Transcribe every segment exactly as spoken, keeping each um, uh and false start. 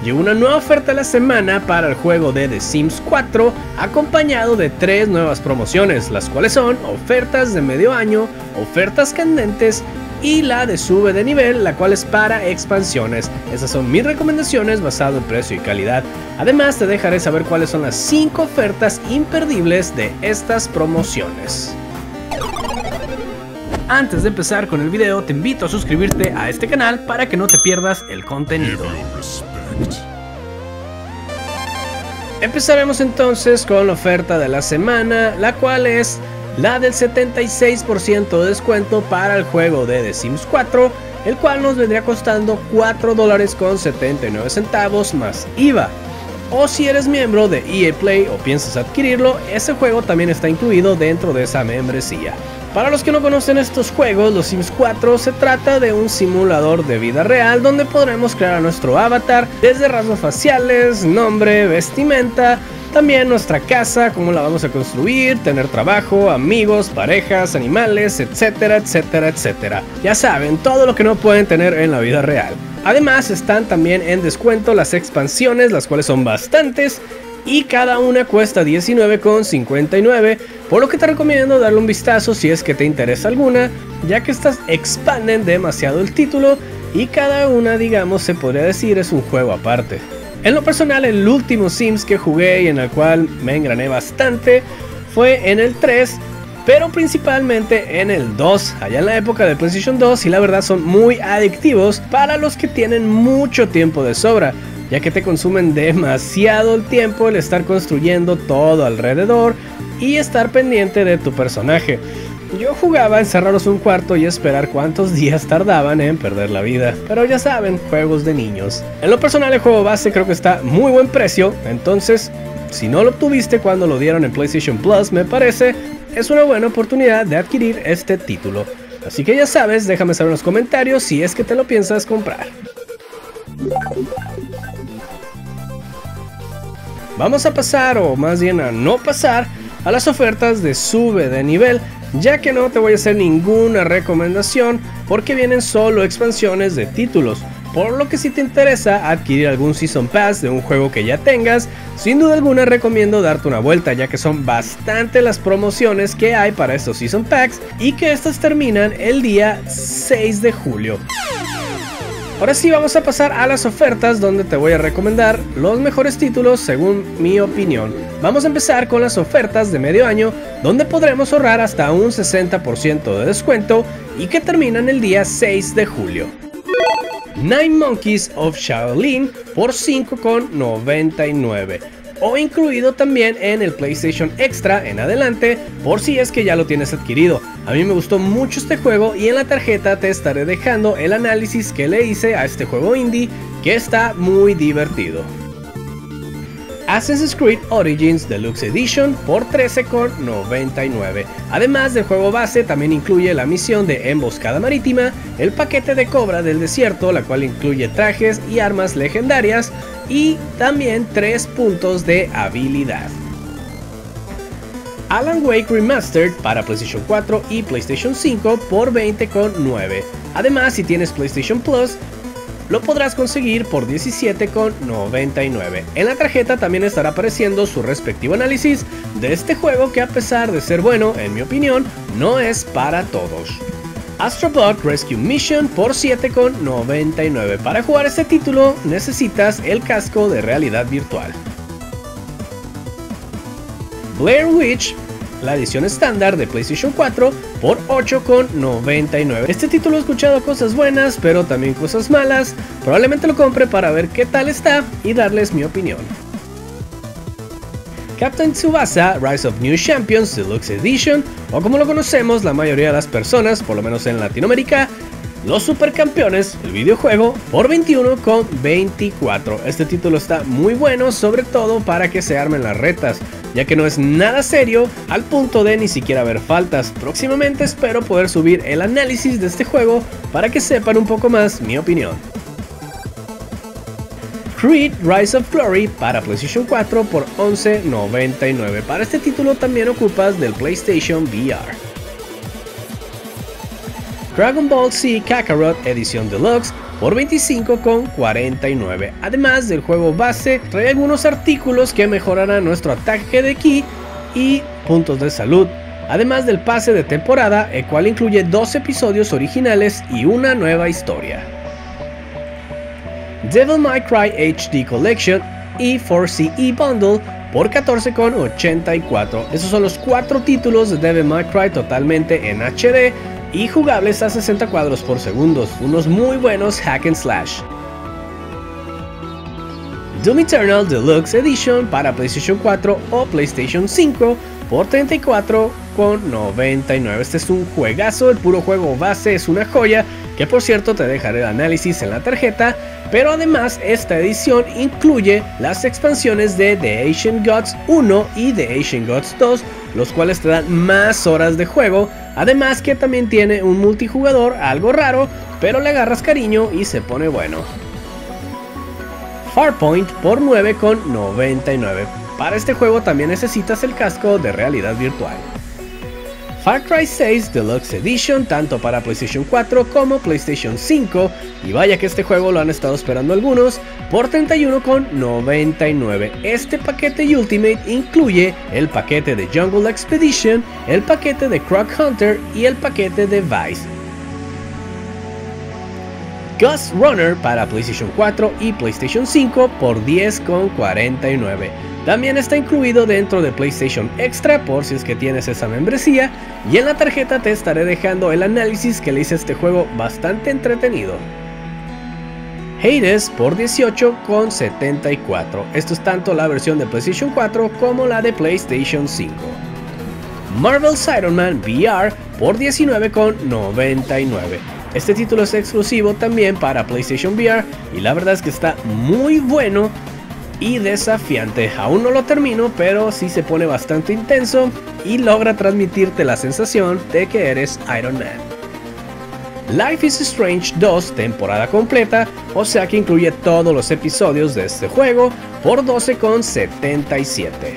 llegó una nueva oferta de la semana para el juego de The Sims cuatro, acompañado de tres nuevas promociones, las cuales son ofertas de medio año, ofertas candentes y la de sube de nivel, la cual es para expansiones. Esas son mis recomendaciones basado en precio y calidad. Además te dejaré saber cuáles son las cinco ofertas imperdibles de estas promociones. Antes de empezar con el video, te invito a suscribirte a este canal para que no te pierdas el contenido. Empezaremos entonces con la oferta de la semana, la cual es la del setenta y seis por ciento de descuento para el juego de The Sims cuatro, el cual nos vendría costando cuatro dólares con setenta y nueve centavos más I V A. O si eres miembro de E A Play o piensas adquirirlo, ese juego también está incluido dentro de esa membresía. Para los que no conocen estos juegos, los Sims cuatro se trata de un simulador de vida real donde podremos crear a nuestro avatar desde rasgos faciales, nombre, vestimenta, también nuestra casa, cómo la vamos a construir, tener trabajo, amigos, parejas, animales, etcétera, etcétera, etcétera. Ya saben, todo lo que no pueden tener en la vida real. Además están también en descuento las expansiones, las cuales son bastantes, y cada una cuesta diecinueve con cincuenta y nueve, por lo que te recomiendo darle un vistazo si es que te interesa alguna, ya que estas expanden demasiado el título y cada una, digamos, se podría decir es un juego aparte. En lo personal, el último Sims que jugué y en el cual me engrané bastante fue en el tres, pero principalmente en el dos, allá en la época de PlayStation dos, y la verdad son muy adictivos para los que tienen mucho tiempo de sobra, ya que te consumen demasiado el tiempo el estar construyendo todo alrededor y estar pendiente de tu personaje. Yo jugaba a encerrarlos en un cuarto y esperar cuántos días tardaban en perder la vida, pero ya saben, juegos de niños. En lo personal, el juego base creo que está muy buen precio, entonces si no lo obtuviste cuando lo dieron en PlayStation Plus, me parece es una buena oportunidad de adquirir este título. Así que ya sabes, déjame saber en los comentarios si es que te lo piensas comprar. Vamos a pasar, o más bien a no pasar, a las ofertas de sube de nivel, ya que no te voy a hacer ninguna recomendación porque vienen solo expansiones de títulos, por lo que si te interesa adquirir algún Season Pass de un juego que ya tengas, sin duda alguna recomiendo darte una vuelta, ya que son bastante las promociones que hay para estos Season Packs y que estas terminan el día seis de julio. Ahora sí, vamos a pasar a las ofertas donde te voy a recomendar los mejores títulos según mi opinión. Vamos a empezar con las ofertas de medio año, donde podremos ahorrar hasta un sesenta por ciento de descuento y que terminan el día seis de julio. Nine Monkeys of Shaolin por cinco con noventa y nueve, o incluido también en el PlayStation Extra en adelante, por si es que ya lo tienes adquirido. A mí me gustó mucho este juego y en la tarjeta te estaré dejando el análisis que le hice a este juego indie, que está muy divertido. Assassin's Creed Origins Deluxe Edition por trece con noventa y nueve. Además del juego base, también incluye la misión de emboscada marítima, el paquete de cobra del desierto, la cual incluye trajes y armas legendarias, y también tres puntos de habilidad. Alan Wake Remastered para PlayStation cuatro y PlayStation cinco por veinte con nueve. Además, si tienes PlayStation Plus, lo podrás conseguir por diecisiete con noventa y nueve. En la tarjeta también estará apareciendo su respectivo análisis de este juego, que a pesar de ser bueno, en mi opinión, no es para todos. Astrobot Rescue Mission por siete con noventa y nueve. Para jugar este título necesitas el casco de realidad virtual. Blair Witch, la edición estándar de PlayStation cuatro por ocho con noventa y nueve. Este título he escuchado cosas buenas, pero también cosas malas. Probablemente lo compre para ver qué tal está y darles mi opinión. Captain Tsubasa Rise of New Champions Deluxe Edition, o como lo conocemos la mayoría de las personas, por lo menos en Latinoamérica, Los Supercampeones, el videojuego, por veintiuno con veinticuatro. Este título está muy bueno, sobre todo para que se armen las retas, ya que no es nada serio al punto de ni siquiera ver faltas. Próximamente espero poder subir el análisis de este juego para que sepan un poco más mi opinión. Creed Rise of Glory para PlayStation cuatro por once noventa y nueve. Para este título también ocupas del PlayStation V R. Dragon Ball Z Kakarot Edición Deluxe por veinticinco con cuarenta y nueve. Además del juego base, trae algunos artículos que mejorarán nuestro ataque de ki y puntos de salud, además del pase de temporada, el cual incluye dos episodios originales y una nueva historia. Devil May Cry H D Collection y cuatro C E Bundle por catorce con ochenta y cuatro. Esos son los cuatro títulos de Devil May Cry totalmente en H D y jugables a sesenta cuadros por segundo, unos muy buenos hack and slash. Doom Eternal Deluxe Edition para PlayStation cuatro o PlayStation cinco por treinta y cuatro con noventa y nueve. Este es un juegazo, el puro juego base es una joya, que por cierto te dejaré el análisis en la tarjeta, pero además esta edición incluye las expansiones de The Ancient Gods uno y The Ancient Gods dos, los cuales te dan más horas de juego, además que también tiene un multijugador algo raro, pero le agarras cariño y se pone bueno. Farpoint por nueve con noventa y nueve. Para este juego también necesitas el casco de realidad virtual. Far Cry seis Deluxe Edition tanto para PlayStation cuatro como PlayStation cinco, y vaya que este juego lo han estado esperando algunos, por treinta y uno con noventa y nueve. Este paquete Ultimate incluye el paquete de Jungle Expedition, el paquete de Croc Hunter y el paquete de Vice. Ghost Runner para PlayStation cuatro y PlayStation cinco por diez con cuarenta y nueve. También está incluido dentro de PlayStation Extra por si es que tienes esa membresía, y en la tarjeta te estaré dejando el análisis que le hice a este juego bastante entretenido. Hades por dieciocho con setenta y cuatro. Esto es tanto la versión de PlayStation cuatro como la de PlayStation cinco. Marvel's Iron Man V R por diecinueve con noventa y nueve. Este título es exclusivo también para PlayStation V R y la verdad es que está muy bueno y desafiante. Aún no lo termino, pero sí se pone bastante intenso y logra transmitirte la sensación de que eres Iron Man. Life is Strange dos temporada completa, o sea que incluye todos los episodios de este juego, por doce con setenta y siete.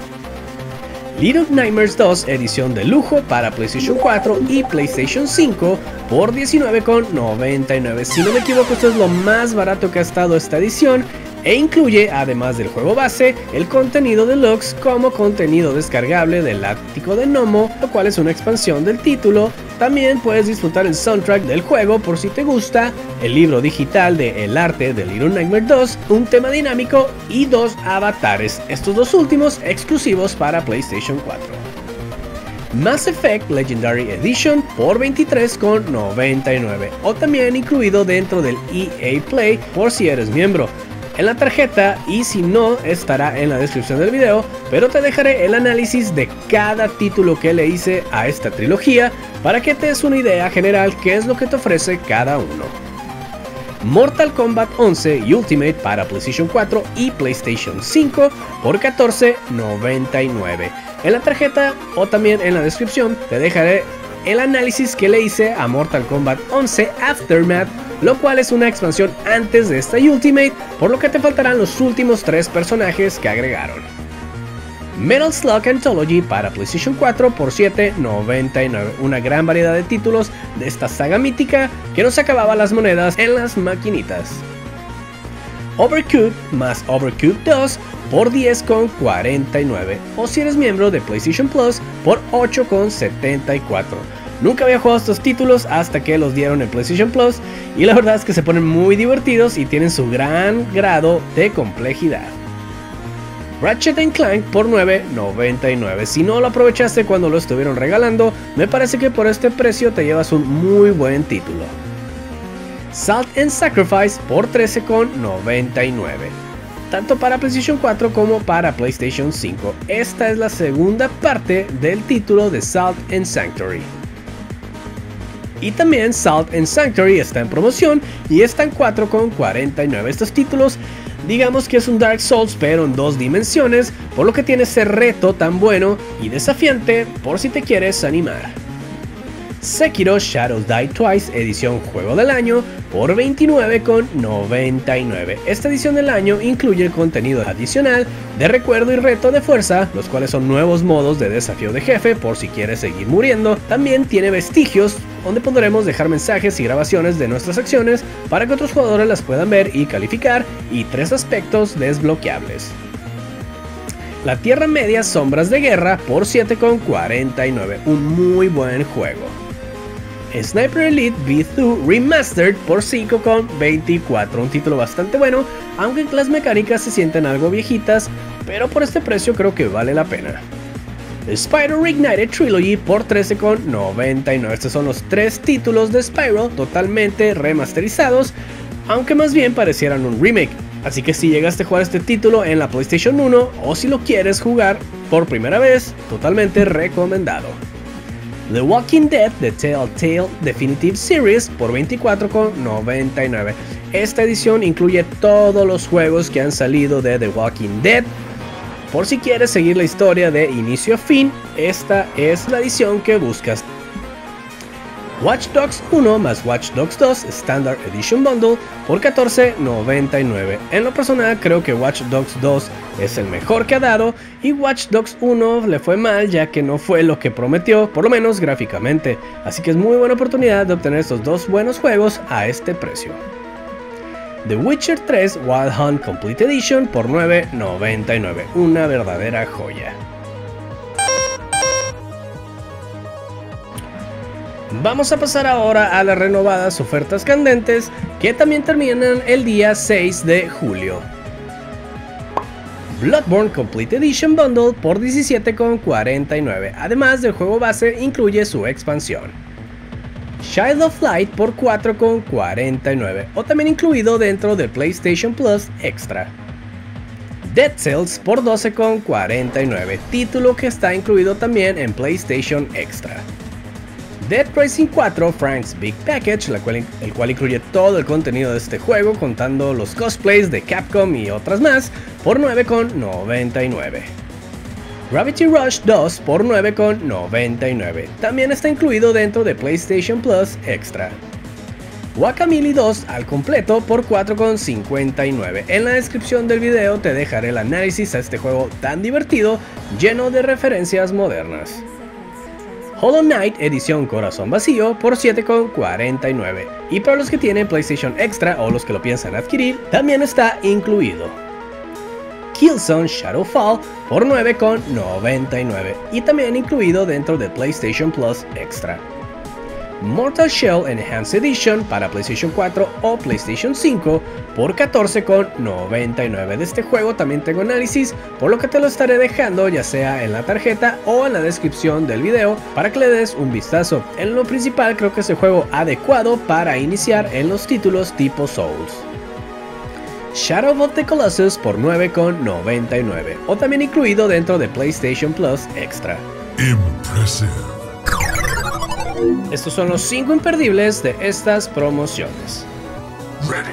Little Nightmares dos edición de lujo para PlayStation cuatro y PlayStation cinco por diecinueve con noventa y nueve. Si no me equivoco, esto es lo más barato que ha estado esta edición, e incluye, además del juego base, el contenido deluxe como contenido descargable del Ático de Gnomo, lo cual es una expansión del título. También puedes disfrutar el soundtrack del juego por si te gusta, el libro digital de El arte de Little Nightmares dos, un tema dinámico y dos avatares, estos dos últimos exclusivos para PlayStation cuatro. Mass Effect Legendary Edition por veintitrés con noventa y nueve, o también incluido dentro del E A Play por si eres miembro. En la tarjeta, y si no, estará en la descripción del video, pero te dejaré el análisis de cada título que le hice a esta trilogía para que te des una idea general qué es lo que te ofrece cada uno. Mortal Kombat once Ultimate para PlayStation cuatro y PlayStation cinco por catorce con noventa y nueve. En la tarjeta o también en la descripción te dejaré el análisis que le hice a Mortal Kombat once Aftermath, lo cual es una expansión antes de esta Ultimate, por lo que te faltarán los últimos tres personajes que agregaron. Metal Slug Anthology para PlayStation cuatro por siete con noventa y nueve, una gran variedad de títulos de esta saga mítica que nos acababa las monedas en las maquinitas. Overcooked más Overcooked dos por diez con cuarenta y nueve, o si eres miembro de PlayStation Plus por ocho con setenta y cuatro. Nunca había jugado estos títulos hasta que los dieron en PlayStation Plus y la verdad es que se ponen muy divertidos y tienen su gran grado de complejidad. Ratchet and Clank por nueve con noventa y nueve. Si no lo aprovechaste cuando lo estuvieron regalando, me parece que por este precio te llevas un muy buen título. Salt and Sacrifice por trece con noventa y nueve, tanto para PlayStation cuatro como para PlayStation cinco. Esta es la segunda parte del título de Salt and Sanctuary. Y también Salt and Sanctuary está en promoción y está en cuatro con cuarenta y nueve. Estos títulos, digamos que es un Dark Souls pero en dos dimensiones, por lo que tiene ese reto tan bueno y desafiante por si te quieres animar. Sekiro Shadows Die Twice edición Juego del Año por veintinueve con noventa y nueve. Esta edición del año incluye el contenido adicional de recuerdo y reto de fuerza, los cuales son nuevos modos de desafío de jefe por si quieres seguir muriendo. También tiene vestigios donde podremos dejar mensajes y grabaciones de nuestras acciones para que otros jugadores las puedan ver y calificar, y tres aspectos desbloqueables. La Tierra Media Sombras de Guerra por siete con cuarenta y nueve, un muy buen juego. Sniper Elite V dos Remastered por cinco con veinticuatro, un título bastante bueno, aunque las mecánicas se sienten algo viejitas, pero por este precio creo que vale la pena. Spyro Reignited Trilogy por trece con noventa y nueve, estos son los tres títulos de Spyro totalmente remasterizados, aunque más bien parecieran un remake, así que si llegaste a jugar este título en la PlayStation uno o si lo quieres jugar por primera vez, totalmente recomendado. The Walking Dead The Telltale Definitive Series por veinticuatro con noventa y nueve. Esta edición incluye todos los juegos que han salido de The Walking Dead. Por si quieres seguir la historia de inicio a fin, esta es la edición que buscas. Watch Dogs uno más Watch Dogs dos Standard Edition Bundle por catorce con noventa y nueve. En lo personal creo que Watch Dogs dos es el mejor que ha dado, y Watch Dogs uno le fue mal ya que no fue lo que prometió, por lo menos gráficamente, así que es muy buena oportunidad de obtener estos dos buenos juegos a este precio. The Witcher tres Wild Hunt Complete Edition por nueve con noventa y nueve, una verdadera joya. Vamos a pasar ahora a las renovadas ofertas candentes que también terminan el día seis de julio. Bloodborne Complete Edition Bundle por diecisiete con cuarenta y nueve, además del juego base incluye su expansión. Child of Light por cuatro con cuarenta y nueve, o también incluido dentro del PlayStation Plus Extra. Dead Cells por doce con cuarenta y nueve, título que está incluido también en PlayStation Extra. Dead Rising cuatro Frank's Big Package, la cual, el cual incluye todo el contenido de este juego, contando los cosplays de Capcom y otras más, por nueve con noventa y nueve. Gravity Rush dos por nueve con noventa y nueve, también está incluido dentro de PlayStation Plus Extra. Guacamelee dos al completo por cuatro con cincuenta y nueve. En la descripción del video te dejaré el análisis a este juego tan divertido, lleno de referencias modernas. Hollow Knight edición Corazón Vacío por siete con cuarenta y nueve, y para los que tienen PlayStation Extra o los que lo piensan adquirir, también está incluido. Killzone Shadowfall por nueve con noventa y nueve, y también incluido dentro de PlayStation Plus Extra. Mortal Shell Enhanced Edition para PlayStation cuatro o PlayStation cinco por catorce con noventa y nueve. De este juego también tengo análisis, por lo que te lo estaré dejando ya sea en la tarjeta o en la descripción del video para que le des un vistazo. En lo principal creo que es el juego adecuado para iniciar en los títulos tipo Souls. Shadow of the Colossus por nueve con noventa y nueve, o también incluido dentro de PlayStation Plus Extra. Impressive. Estos son los cinco imperdibles de estas promociones. Ready.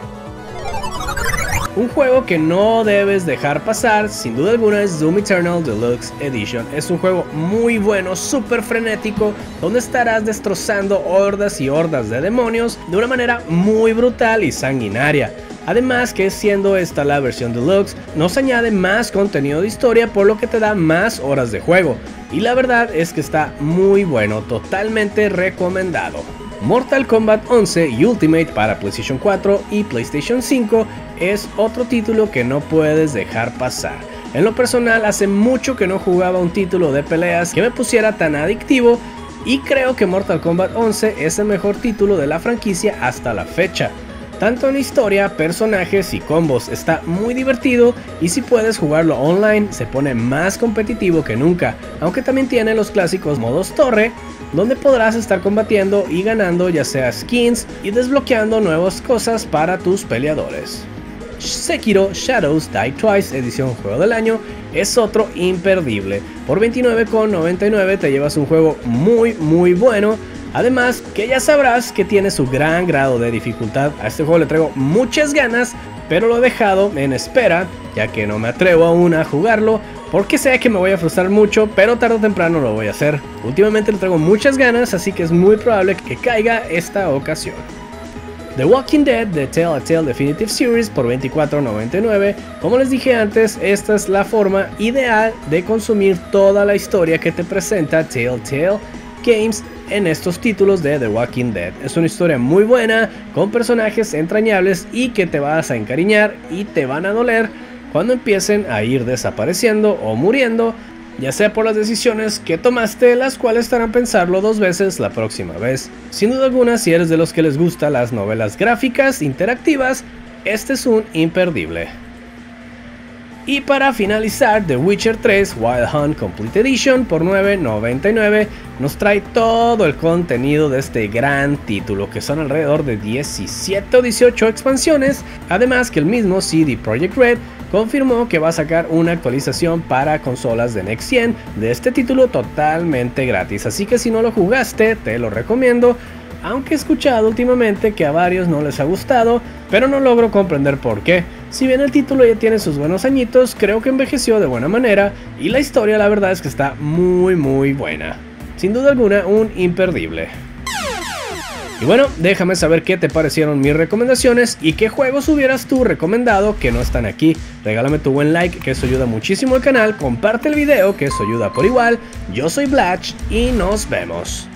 Un juego que no debes dejar pasar, sin duda alguna, es Doom Eternal Deluxe Edition. Es un juego muy bueno, súper frenético, donde estarás destrozando hordas y hordas de demonios de una manera muy brutal y sanguinaria. Además que siendo esta la versión Deluxe, nos añade más contenido de historia, por lo que te da más horas de juego. Y la verdad es que está muy bueno, totalmente recomendado. Mortal Kombat once y Ultimate para PlayStation cuatro y PlayStation cinco es otro título que no puedes dejar pasar. En lo personal, hace mucho que no jugaba un título de peleas que me pusiera tan adictivo, y creo que Mortal Kombat once es el mejor título de la franquicia hasta la fecha. Tanto en historia, personajes y combos, está muy divertido, y si puedes jugarlo online se pone más competitivo que nunca, aunque también tiene los clásicos modos torre, donde podrás estar combatiendo y ganando ya sea skins y desbloqueando nuevas cosas para tus peleadores. Sekiro Shadows Die Twice edición Juego del Año es otro imperdible. Por veintinueve con noventa y nueve te llevas un juego muy muy bueno. Además que ya sabrás que tiene su gran grado de dificultad. A este juego le traigo muchas ganas, pero lo he dejado en espera, ya que no me atrevo aún a jugarlo, porque sé que me voy a frustrar mucho, pero tarde o temprano lo voy a hacer. Últimamente le traigo muchas ganas, así que es muy probable que caiga esta ocasión. The Walking Dead The Telltale Definitive Series por veinticuatro con noventa y nueve. Como les dije antes, esta es la forma ideal de consumir toda la historia que te presenta Telltale Games en estos títulos de The Walking Dead. Es una historia muy buena, con personajes entrañables y que te vas a encariñar y te van a doler cuando empiecen a ir desapareciendo o muriendo, ya sea por las decisiones que tomaste, las cuales te harán pensarlo dos veces la próxima vez. Sin duda alguna, si eres de los que les gustan las novelas gráficas interactivas, este es un imperdible. Y para finalizar, The Witcher tres Wild Hunt Complete Edition por nueve noventa y nueve nos trae todo el contenido de este gran título, que son alrededor de diecisiete o dieciocho expansiones, además que el mismo C D Projekt Red confirmó que va a sacar una actualización para consolas de Next Gen de este título totalmente gratis, así que si no lo jugaste te lo recomiendo, aunque he escuchado últimamente que a varios no les ha gustado, pero no logro comprender por qué. Si bien el título ya tiene sus buenos añitos, creo que envejeció de buena manera y la historia la verdad es que está muy muy buena. Sin duda alguna un imperdible. Y bueno, déjame saber qué te parecieron mis recomendaciones y qué juegos hubieras tú recomendado que no están aquí. Regálame tu buen like, que eso ayuda muchísimo al canal, comparte el video, que eso ayuda por igual. Yo soy Blatch y nos vemos.